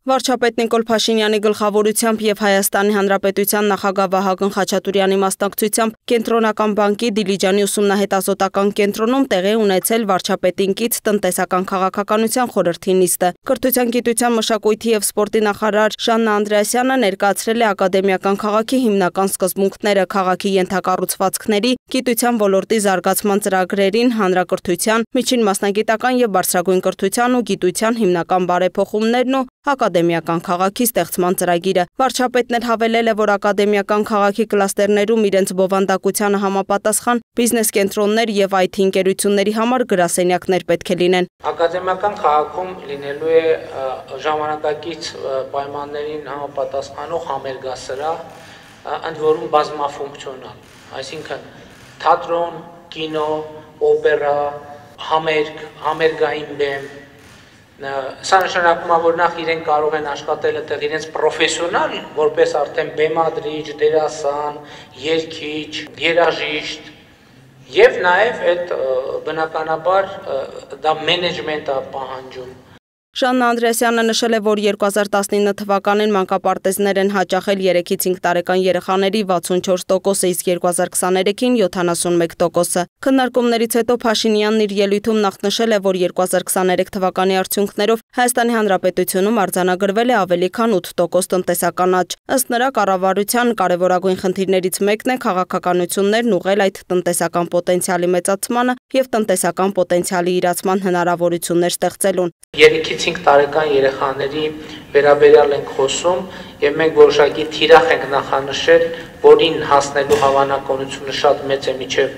Վարչապետ Նիկոլ Փաշինյանի գլխավորությամբ եւ Հայաստանի Հանրապետության նախագահ Վահագն Խաչատուրյանի մասնակցությամբ Կենտրոնական բանկի Դիլիջանի ուսումնահետազոտական կենտրոնում տեղի ունեցել վարչապետին կից տնտեսական քաղաքականության խորհրդի նիստը։ Կրթության, գիտության, մշակույթի եւ սպորտի նախարար Ժաննա Անդրեասյանը ներկայացրել է ակադեմիական քաղաքի հիմնական սկզբունքները, քաղաքի ենթակառուցվածքների, գիտության ոլորտի զարգացման ծրագրերին, հանրակրթության, միջին մասնագիտական եւ բարձրագույն կրթության ու գիտության հիմնական բարեփոխումներն ու ակադեմիական քաղաքի ստեղծման ծրագիրը։ Վարչապետն էլ հավելել է, որ ակադեմիական քաղաքի կլաստերներում իրենց բովանդակությանը համապատասխան բիզնես կենտրոններ եւ IT ընկերությունների համար գրասենյակներ պետք է լինեն։ Ակադեմիական քաղաքում լինելու է ժամանակակից պայմաններին համապատասխանող համերգասրահ, ընդ որում բազմաֆունկցիոնալ, այսինքն թատրոն, կինո, օպերա, համերգային բեմ։ Սա նշանակում է, որ նախ իրենք կարող են աշխատել այդտեղ իրենց պրոֆեսիոնալ, որպես արդեն բեմադրիչ, դերասան, երգիչ, երաժիշտ, եւ նաեւ այդ բնականաբար դա մենեջմենտ է պահանջում։ Ժաննա Անդրեասյանը նշել է, որ 2019 թվականին մանկապարտեզներ են հաճախել 3-ից 5 տարեկան երեխաների 64%-ը, իսկ 2023-ին 71%-ը։ Քննարկումներից հետո Փաշինյանն իր ելույթում նախ նշել է, որ 2023 թվականի արդյունքներով Հայաստանի Հանրապետությունում արձանագրվել է ավելի քան 8% տնտեսական աճ։ Ըստ նրա, կառավարության կարևորագույն խնդիրներից մեկն է քաղաքականություններն ուղղել այդ տնտեսական պոտենցիալի մեծացմանը եւ տնտեսական պոտենցիալի իրացման հնարավորություններ ստեղծելուն։ 3-ից 5 տարեկան երեխաների վերաբերյալ ենք խոսում եւ մենք որոշակի թիրախ ենք նախանշել, որին հասնելու հավանականությունը շատ մեծ է մինչեւ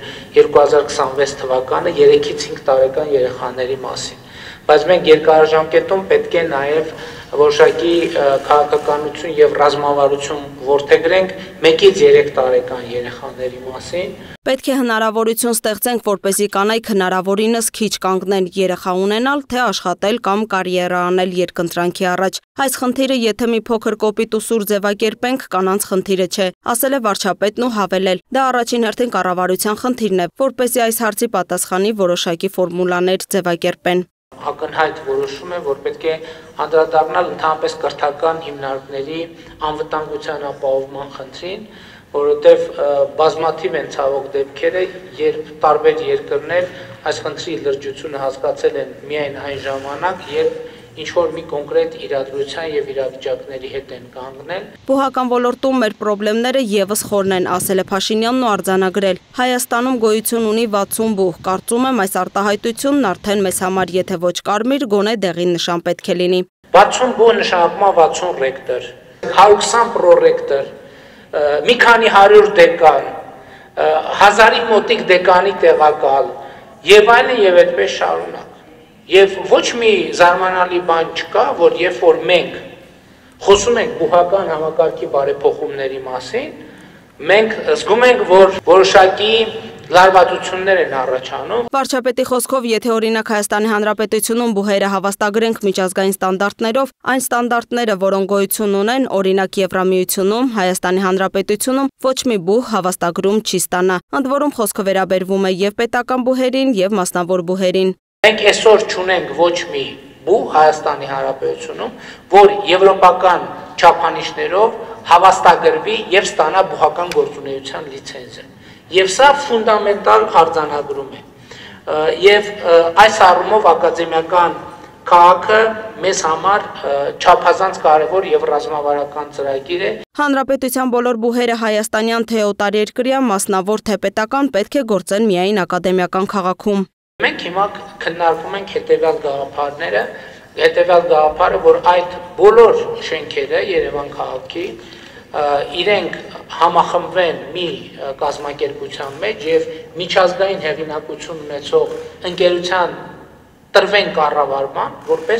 2026 թվականը 3-ից 5 տարեկան երեխաների մասին։ Բայց մենք երկարաժամկետում պետք է նաեւ որոշակի քաղաքականություն եւ ռազմավարություն որդեգրենք 1-ից 3 տարեկան երեխաների մասին։ Պետք է հնարավորություն ստեղծենք, որպեսզի կանայք հնարավորինս քիչ կանգնեն երեխա ունենալ, թե աշխատել կամ կարիերա անել երկընտրանքի առաջ։ Այս խնդիրը, եթե մի փոքր կոպիտ ու սուր ձևակերպենք, կանանց խնդիրը չէ, ասել է վարչապետն ու հավելել։ Դա առաջին հերթին կառավարության խնդիրն է, որպեսզի այս հարցի պատասխանի որոշակի ֆորմուլաներ ձևակերպեն։ Ակնհայտ որոշում է, որ պետք է անդրադառնալ ընդհանրապես կրթական հիմնարկների անվտանգության ապահովման խնդրին, որովհետև բազմաթիվ են ցավոք դեպքերը, երբ տարբեր երկրներ այս խնդրի լրջությունը հասկացել են միայն այն ժամանակ, երբ ինչ-որ մի կոնկրետ իրադրության եւ իրավիճակների հետ են կանգնել։ Բուհական ոլորտում մեր խնդիրները եւս խորն են, ասել է Փաշինյանն ու արձանագրել։ Հայաստանում գոյություն ունի 60 բուհ, կարծում եմ այս արտահայտությունն արդեն մեզ համար եթե ոչ կարմիր, գոնե դեղին նշան պետք է լինի։ 60 բուհ նշանակում է 60 ռեկտոր, 120 պրոռեկտոր, մի քանի 100 դեկան, 1000-ի մոտիկ դեկանի տեղակալ եւ այլն եւ այդպես շարունակ։ Եվ ոչ մի զարմանալի բան չկա, որ երբ որ մենք խոսում ենք բուհական համակարգի բարեփոխումների մասին, մենք զգում ենք, որ որոշակի լարվածություններ են առաջանում։ Վարչապետի խոսքով, եթե օրինակ Հայաստանի Հանրապետությունում բուհերը հավաստագրենք միջազգային ստանդարտներով, այն ստանդարտները, որոնք գոյություն ունեն, օրինակ Եվրամիությունում, Հայաստանի Հանրապետությունում ոչ մի բուհ հավաստագրում չի ստանա։ Ընդ որում խոսքը վերաբերվում է եւ պետական բուհերին, եւ մասնավոր բուհերին։ Մենք այսօր չունենք ոչ մի բուհ Հայաստանի Հանրապետությունում, որ եվրոպական չափանիշներով հավաստագրվի եւ ստանա բուհական գործունեության լիցենզը։ Եվ սա ֆունդամենտալ արձանագրում է։ Եվ այս առումով ակադեմիական քաղաքը մեզ համար չափազանց կարևոր եւ ռազմավարական ծրագիր է։ Հանրապետության բոլոր բուհերը հայաստանյան թե օտարերկրյա, մասնավոր թե պետական, պետք է գործեն միայն ակադեմիական քաղաքում։ Մենք հիմա քննարկում ենք հետևյալ գաղափարները, հետևյալ գաղափարը, որ այդ բոլոր շենքերը Երևան քաղաքի իրենք համախմբվեն մի կազմակերպության մեջ եւ միջազգային հեղինակություն ունեցող ընկերության տրվեն կառավարման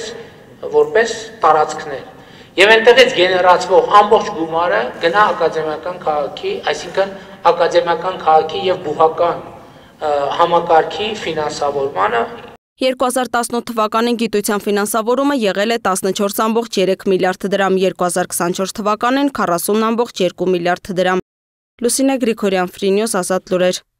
որպես տարածքներ։ Եվ այնտեղից գեներացվող ամբողջ գումարը գնա ակադեմիական քաղաքի, այսինքն ակադեմիական քաղաքի եւ բուհական համակարգի ֆինանսավորմանը։ 2018 թվականին գիտության ֆինանսավորումը եղել է 14.3 միլիարդ դրամ, 2024 թվականին 40.2 միլիարդ դրամ։ Լուսինե Գրիգորյան, Free News, Ազատ լուրեր։